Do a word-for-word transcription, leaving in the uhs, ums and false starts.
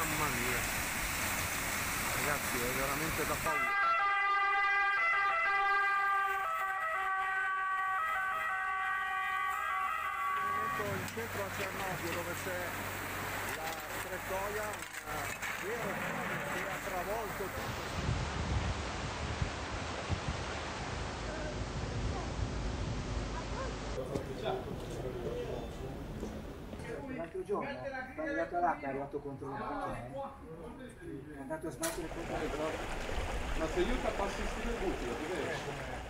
Mamma mia, ragazzi, è veramente da paura. In centro a Cernobbio, dove c'è la strettoia, una vera nave che ha travolto tutto. L'altro giorno è arrivato l'acqua, è arrivato contro le macchine, è andato a sbattere contro le grotte. Ma se io tappassi il buco, lo vedevi?